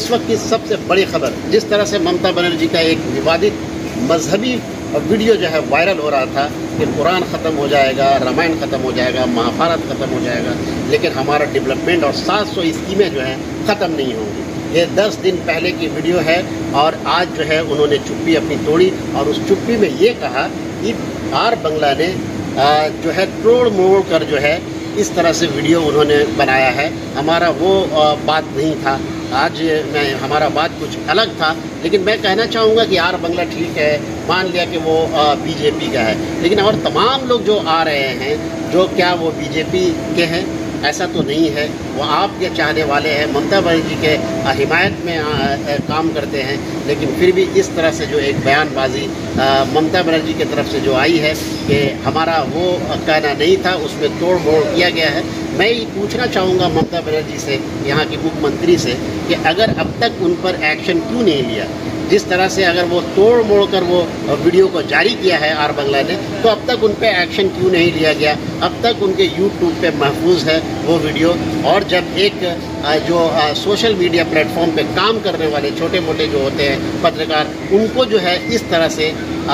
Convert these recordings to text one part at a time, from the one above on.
इस वक्त की सबसे बड़ी खबर, जिस तरह से ममता बनर्जी का एक विवादित मजहबी वीडियो जो है वायरल हो रहा था कि कुरान ख़त्म हो जाएगा, रामायण ख़त्म हो जाएगा, महाभारत ख़त्म हो जाएगा, लेकिन हमारा डेवलपमेंट और 700 स्कीमें जो हैं ख़त्म नहीं होंगी। ये 10 दिन पहले की वीडियो है और आज जो है उन्होंने चुप्पी अपनी तोड़ी और उस चुप्पी में ये कहा कि आर बंगला ने जो है तोड़ मोड़ कर जो है इस तरह से वीडियो उन्होंने बनाया है। हमारा वो बात नहीं था, आज हमारा बात कुछ अलग था, लेकिन मैं कहना चाहूँगा कि आर बंगला ठीक है, मान लिया कि वो बीजेपी का है, लेकिन और तमाम लोग जो आ रहे हैं जो क्या वो बीजेपी के हैं? ऐसा तो नहीं है। वो आपके चाहने वाले हैं, ममता बनर्जी के हिमायत में काम करते हैं, लेकिन फिर भी इस तरह से जो एक बयानबाजी ममता बनर्जी की तरफ से जो आई है कि हमारा वो कहना नहीं था, उसमें तोड़ मोड़ किया गया है। मैं ये पूछना चाहूँगा ममता बनर्जी से, यहाँ की मुख्यमंत्री से, कि अगर अब तक उन पर एक्शन क्यों नहीं लिया? जिस तरह से अगर वो तोड़ मोड़ कर वो वीडियो को जारी किया है आर बंगला ने, तो अब तक उन पे एक्शन क्यों नहीं लिया गया? अब तक उनके यूट्यूब पे महफूज है वो वीडियो। और जब एक जो सोशल मीडिया प्लेटफॉर्म पे काम करने वाले छोटे मोटे जो होते हैं पत्रकार, उनको जो है इस तरह से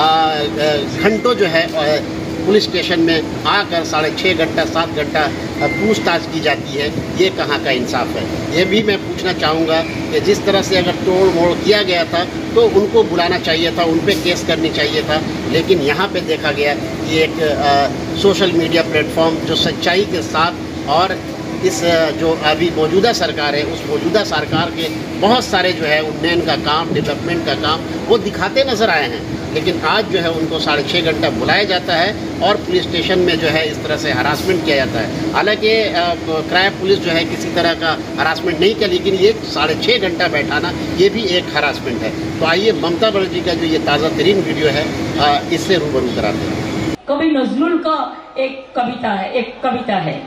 घंटों जो है पुलिस स्टेशन में आकर 6.5 घंटा 7 घंटा पूछताछ की जाती है, ये कहाँ का इंसाफ है? ये भी मैं पूछना चाहूँगा कि जिस तरह से अगर तोड़ मोड़ किया गया था तो उनको बुलाना चाहिए था, उन पर केस करनी चाहिए था, लेकिन यहाँ पे देखा गया कि एक सोशल मीडिया प्लेटफॉर्म जो सच्चाई के साथ और इस जो अभी मौजूदा सरकार है, उस मौजूदा सरकार के बहुत सारे जो है उन्नयन का काम, डेवलपमेंट का काम वो दिखाते नज़र आए हैं, लेकिन आज जो है उनको 6.5 घंटा बुलाया जाता है और पुलिस स्टेशन में जो है इस तरह से हरासमेंट किया जाता है। हालांकि क्राइम पुलिस जो है किसी तरह का हरासमेंट नहीं किया, लेकिन ये 6.5 घंटा बैठाना ये भी एक हरासमेंट है। तो आइए ममता बनर्जी का जो ये ताज़ा तरीन वीडियो है इससे रूबरू कराते हैं। कवि नजरुल का एक कविता है,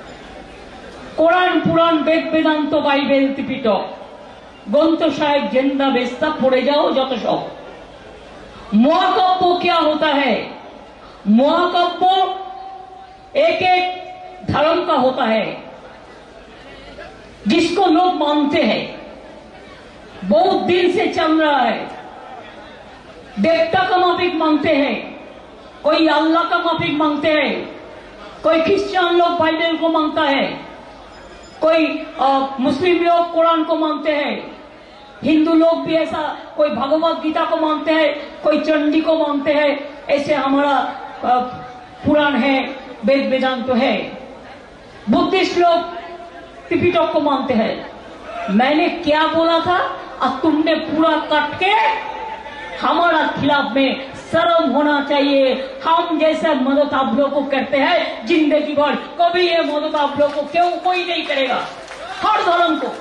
কোরআন পুরাণ বেদ বেদান্ত বাইবেল ত্রিপিটক গ্রন্থ সাহেব জেন্দা বেস্তা পড়ে যাও যত সব। महाकाव्य क्या होता है? महाकाव्य एक एक धर्म का होता है जिसको लोग मानते हैं, बहुत दिन से चल रहा है। देवता का माफिक मांगते हैं, कोई अल्लाह का माफिक मांगते हैं, कोई क्रिश्चियन लोग बाइबल को मांगता है, कोई मुस्लिम लोग कुरान को मानते हैं, हिंदू लोग भी ऐसा, कोई भगवत गीता को मानते हैं, कोई चंडी को मानते हैं। ऐसे हमारा पुराण है, वेद वेदांत है। बुद्धिस्ट लोग त्रिपिटक को मानते हैं। मैंने क्या बोला था और तुमने पूरा काट के हमारा खिलाफ में शर्म होना चाहिए। हम जैसे मदद आप लोगों को करते हैं जिंदगी भर, कभी ये मदद आप लोगों को क्यों कोई नहीं करेगा, हर धर्म को।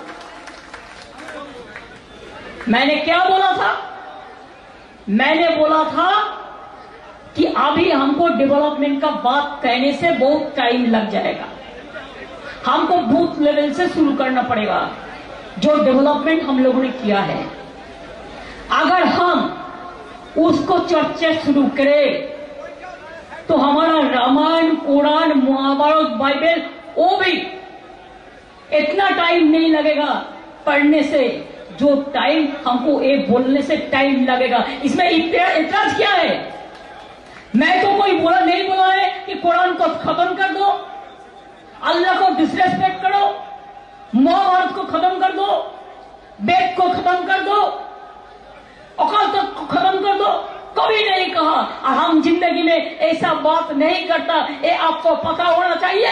मैंने क्या बोला था? मैंने बोला था कि अभी हमको डेवलपमेंट का बात कहने से बहुत टाइम लग जाएगा, हमको बूथ लेवल से शुरू करना पड़ेगा। जो डेवलपमेंट हम लोगों ने किया है, अगर हम उसको चर्चा शुरू करें तो हमारा रामायण, कुरान, महाभारत, बाइबल वो भी इतना टाइम नहीं लगेगा पढ़ने से, जो टाइम हमको एक बोलने से टाइम लगेगा। इसमें इतराज क्या है? मैं तो कोई नहीं बोला है कि कुरान को खत्म कर दो, अल्लाह को डिसरेस्पेक्ट करो, महाभारत को खत्म कर दो, वेद को खत्म कर दो, अकाल तक को खत्म कर दो, कभी नहीं कहा। और हम जिंदगी में ऐसा बात नहीं करता, ये आपको पता होना चाहिए।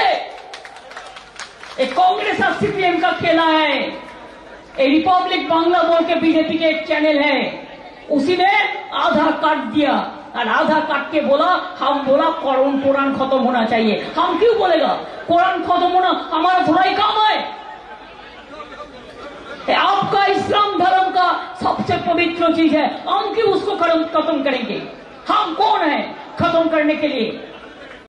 एक कांग्रेस और सीपीएम का खेला है। एक रिपब्लिक बांग्ला बोल के बीजेपी के एक चैनल है, उसी ने आधा काट दिया और आधा काट के बोला, हम बोला कुरान खत्म होना चाहिए। हम क्यों बोलेगा कुरान खत्म होना? हमारा थोड़ा ही काम है। आपका इस्लाम धर्म का सबसे पवित्र चीज है, हम क्यों उसको खत्म करेंगे? हम कौन है खत्म करने के लिए?